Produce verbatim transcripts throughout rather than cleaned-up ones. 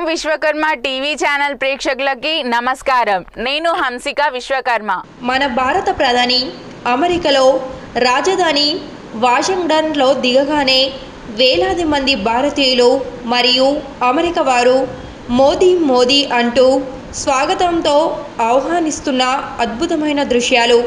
Vishwakarma TV channel ప్రేక్షకులకి నమస్కారం. నేను హంసిక విశ్వకర్మ. మన భారత ప్రధాని అమెరికాలో రాజధాని వాషింగ్టన్లో దిగగానే వేలాది మంది భారతీయులు మరియు అమెరికా వారు మోదీ మోదీ అంటూ స్వాగతంతో ఆహ్వానిస్తున్న అద్భుతమైన దృశ్యాలు.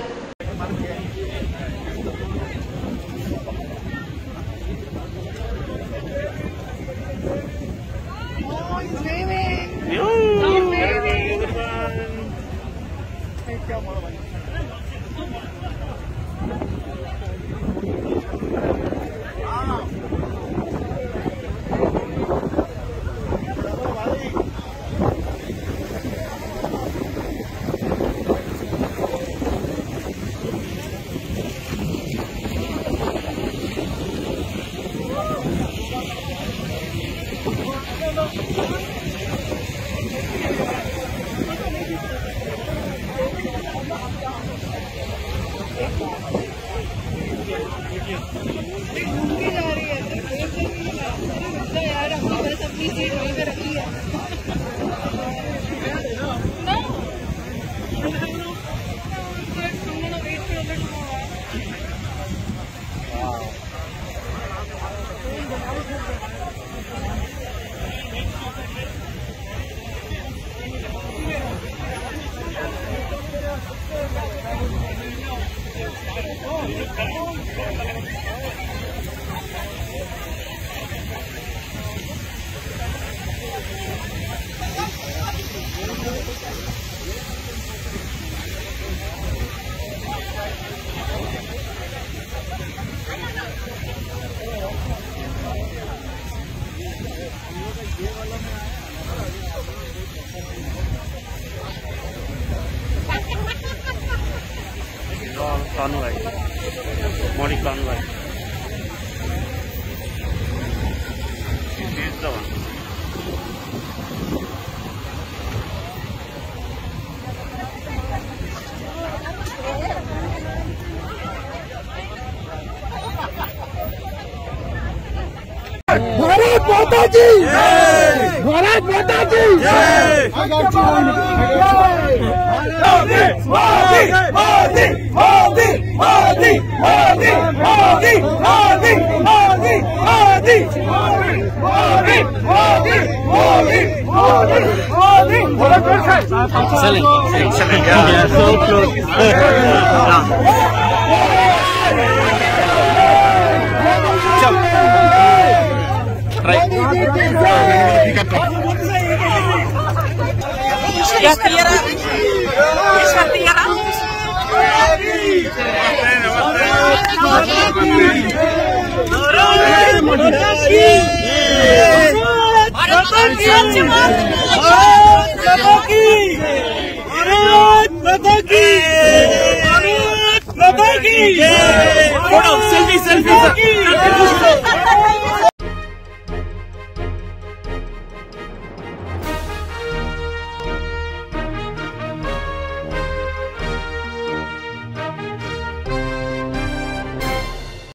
Conway, Mori Conway. This is the one. Bharat माता की जय, भारत माता की जय। Modi Modi Modi Modi Modi Modi Modi Modi Modi Modi Modi Modi Modi Modi Selling, selling, selling. Yeah, so close. Right. Ya tierra. Esa tierra. Selfie, selfie.